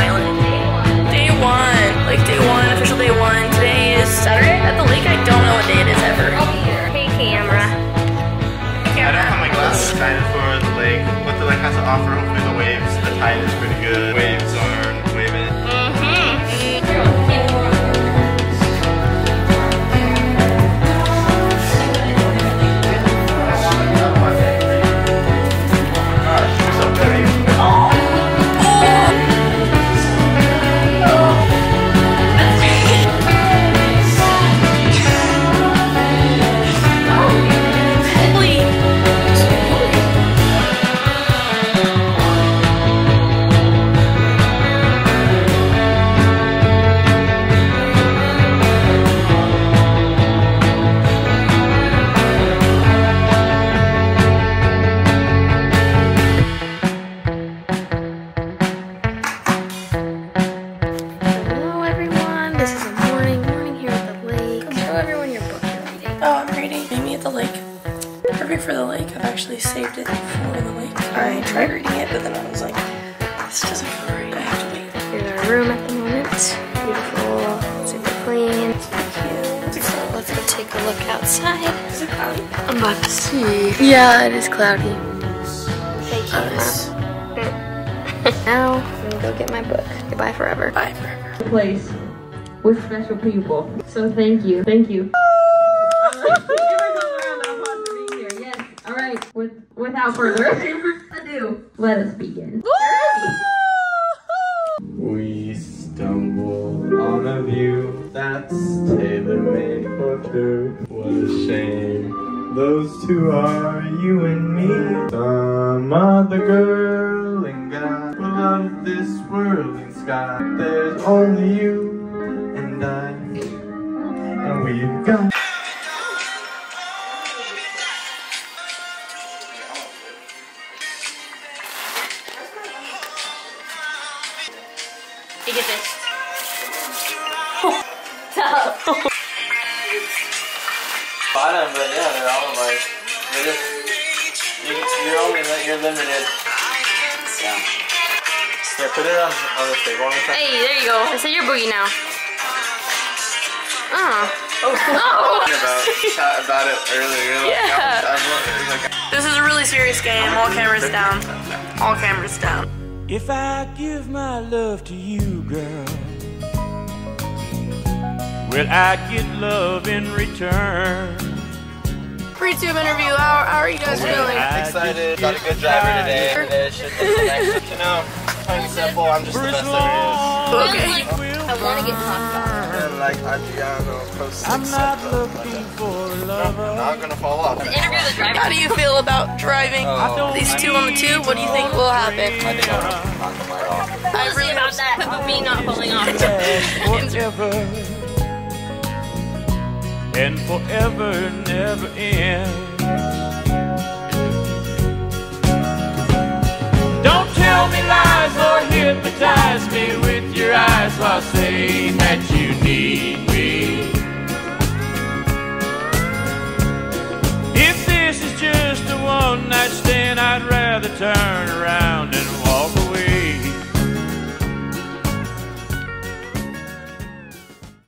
island. Day one. Like day one, official day one. Today is Saturday at the lake. I don't know what day it is ever. Hey camera. I don't have my glasses excited for the lake. What the lake has to offer, hopefully the waves, the tide is pretty good. Waves are waving. For the lake. I've actually saved it for the lake. I tried reading it, but then I was like, this doesn't feel right. I have to wait. Here's our room at the moment. Beautiful, super clean. Cute. So let's go take a look outside. Is it cloudy? I'm about to see. Yeah, it is cloudy. Hey, Nice. Now I'm gonna go get my book. Goodbye forever. Bye forever. Place with special people. So thank you. Thank you. Alright, without further ado, let us begin. We stumbled on a view that's tailor-made for two. What a shame. Those two are you and me. Some other girl and guy will love this whirling sky. There's only you and I, and we've got. You get this. Bottom, but yeah, they're all like, they're just, you're limited. Yeah. Yeah, put it on the table. Hey, there you go. I said you're boogie now. About it earlier. Like, This is a really serious game. All cameras down. All cameras down. If I give my love to you, girl, will I get love in return? Pre-tube interview. How are you guys feeling? excited. Got a good driver today. It should be next. You know, plain simple. I'm just the best there is. Okay. I want to get talked And like Adriano, post I'm not looking for love. not gonna fall off. Interview the driver. How do you feel about driving these two on the tube? What do you think will happen? I think I'm not gonna fall off. I really about that of me not falling off. Forever and forever never ends. Don't tell me lies or hypnotize me with your eyes while saying